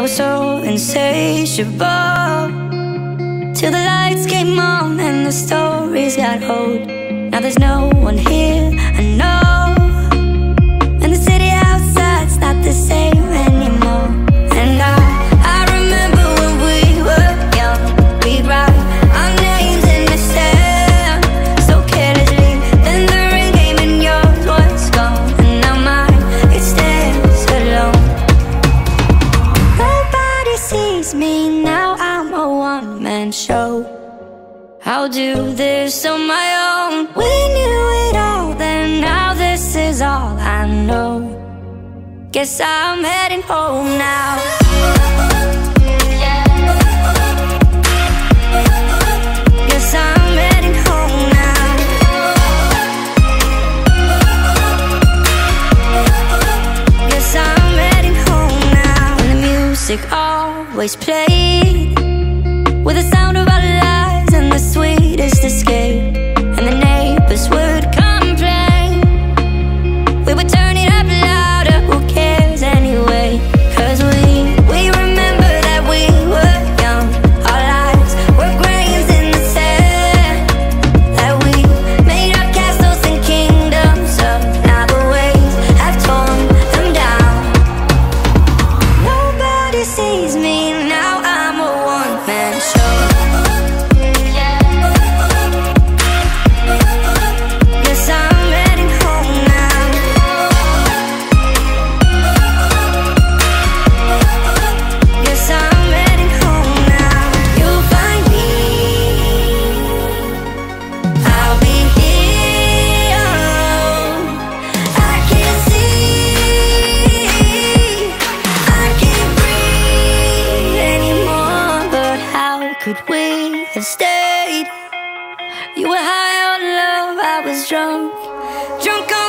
was so insatiable, till the lights came on and the stories got old. Now there's no one here, I know, and the city outside's not the same anymore. And I remember when we were young, we'd write our names in the sand so carelessly. Then the ring came and yours was gone, and now mine, it stands alone. Nobody sees me now, I'm a one-man show. I'll do this on my own. We knew it all then, now this is all I know. Guess I'm heading home now. Guess I'm heading home now. Guess I'm heading home now. And the music always played with the sound of our lives and the sweetest escape. And the neighbors would complain, we would turn it up louder, who cares anyway? Cause we remember that we were young, our lives were grains in the sand, that we made our castles and kingdoms up. Now the waves have torn them down. Nobody sees me now, I'm a one-man show. Guess I'm heading home now. Guess I'm heading home now. You'll find me, I'll be here. I can't see, I can't breathe anymore. But how could we have stayed? You were high on love, I was drunk on